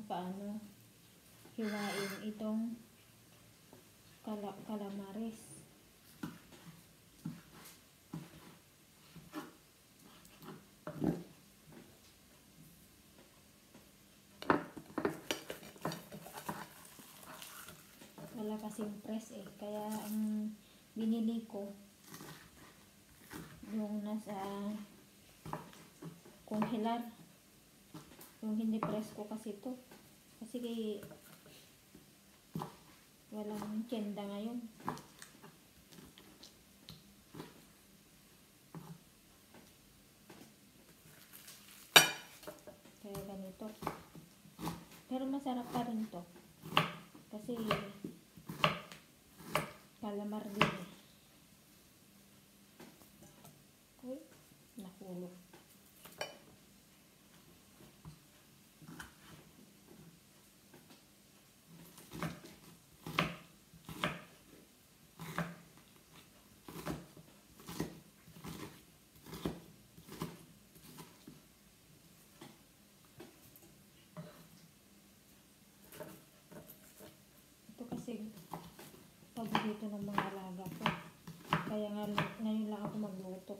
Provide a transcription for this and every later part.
kung paano hiwain itong calamares. Wala kasing press eh, kaya ang binili ko yung nasa congelar, yung hindi press ko kasi to kasi walang tienda ngayon. Kaya ganito. Pero masarap pa rin to. Kasi calamar din eh. Uy, nahulog. Kasi paborito ng mga alaga ko. Kaya nga ngayon lang ako magluto.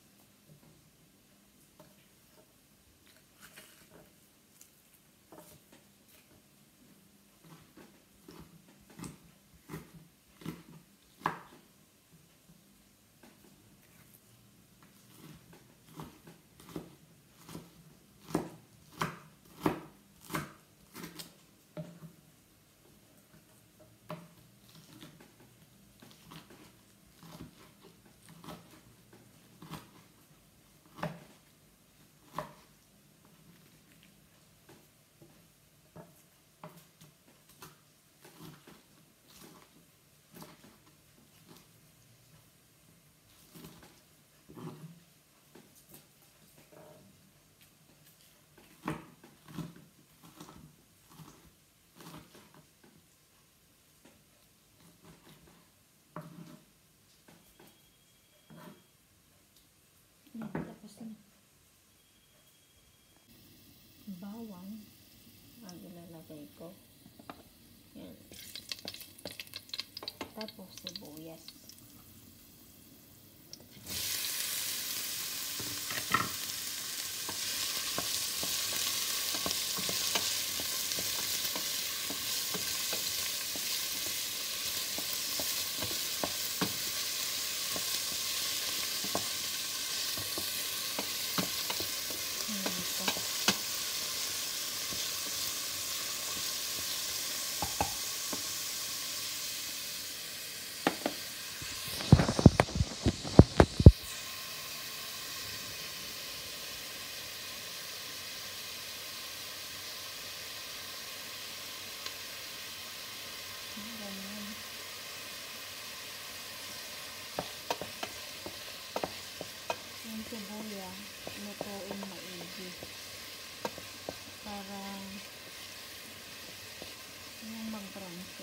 Tapos na. Bawang ang ilalagay ko. Yan. Tapos sibuyas. Yung sibuya, lutuin maigi para yung mag-brown siya.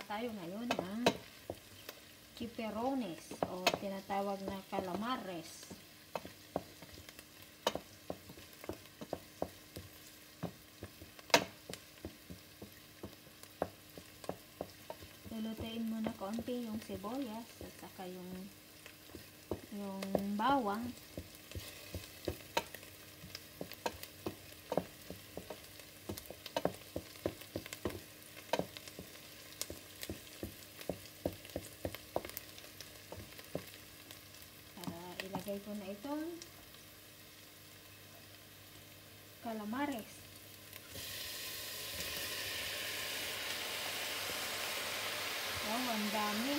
tayo ngayon ng chiperones o tinatawag na calamares. Lulutuin mo na konti yung sibuyas at saka yung bawang. Ilagay ko na itong calamares. Oh, ang dami.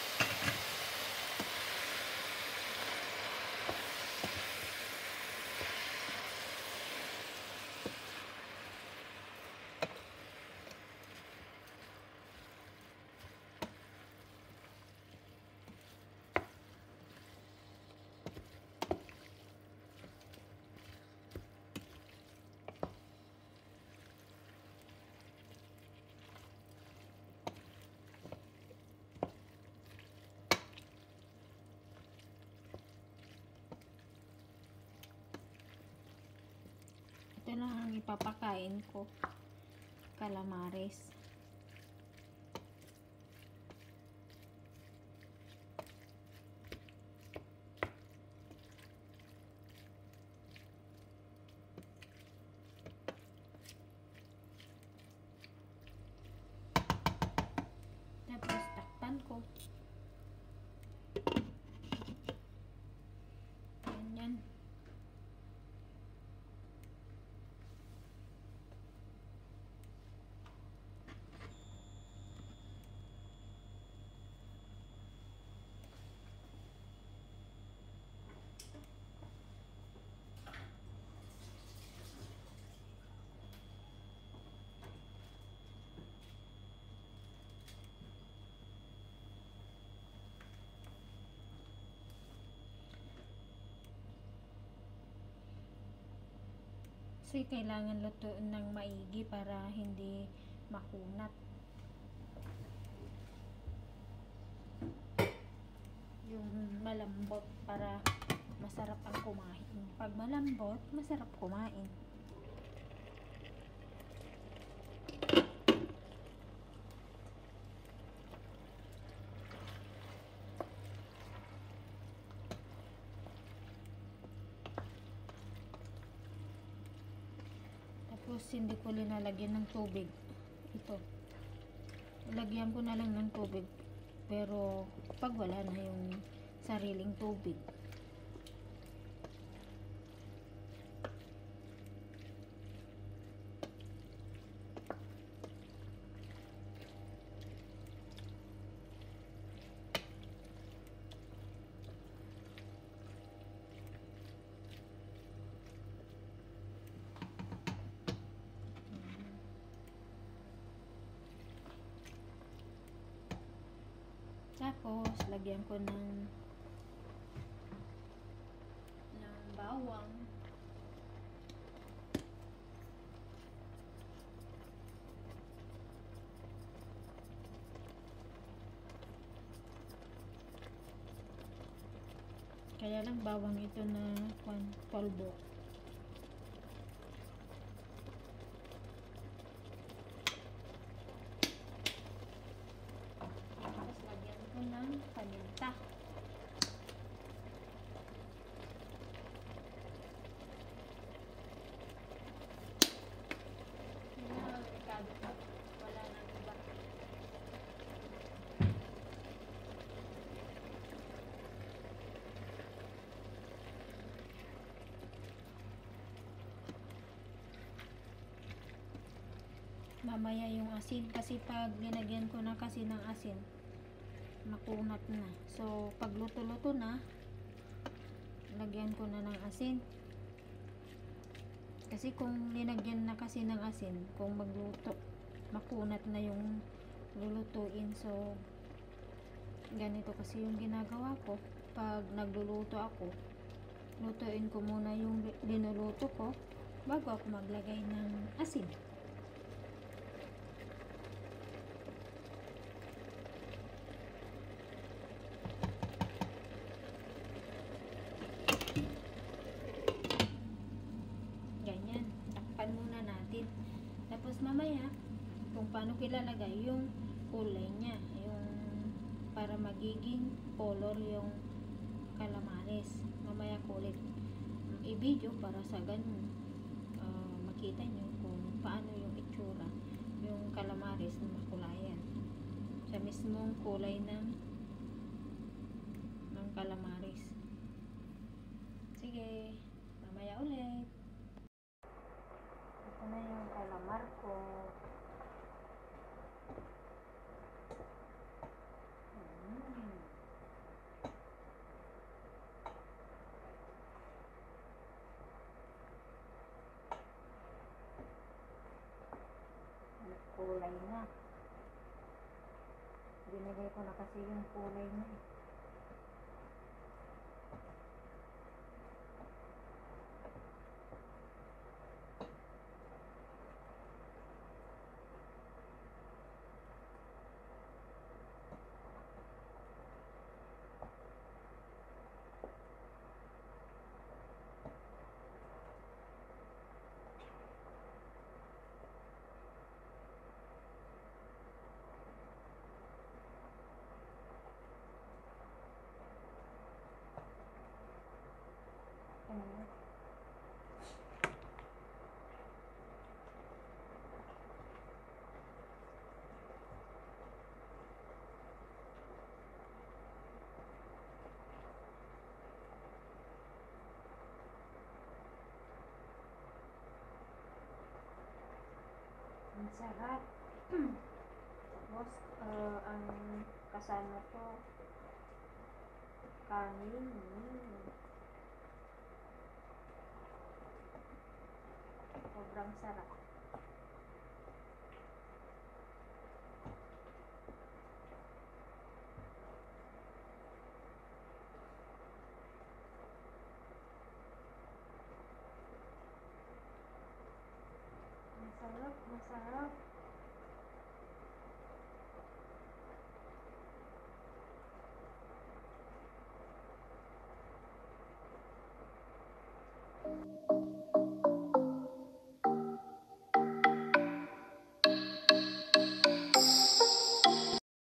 Ito na ang ipapakain ko, calamares. Tapos takpan ko. Ganyan. Kasi kailangan lutuin ng maigi para hindi makunat. Yung malambot para masarap ang kumain. Pag malambot, masarap kumain. Tapos hindi ko linalagyan ng tubig. Ito. Lagyan ko na lang ng tubig. Pero pag wala na yung sariling tubig. Tapos, lagyan ko ng bawang. Kaya lang bawang ito na polvo. Tapos, lagyan ko ng paminta. Wala na iba. Mamaya yung asin, kasi pag linagyan ko na kasi ng asin, makunat na. So, pag luto-luto na, lagyan ko na ng asin. Kasi kung linagyan na kasi ng asin, kung magluto, makunat na yung lulutuin. So, ganito kasi yung ginagawa ko. Pag nagluluto ako, lutuin ko muna yung linuluto ko bago ako maglagay ng asin. ko ilalagay yung kulay niya, yung para magiging color yung calamares. Mamaya ko ulit i-video para sa ganun makita nyo kung paano yung itsura yung calamares na makulayan sa mismong kulay ng calamares. Sige, mamaya ulit. Ito na yung calamar ko. Kulay na. Binigay ko na kasi yung kulay na. Ang sarap. Tapos, ang kasama to, kanin. Sobrang sarap. Masarap, masarap.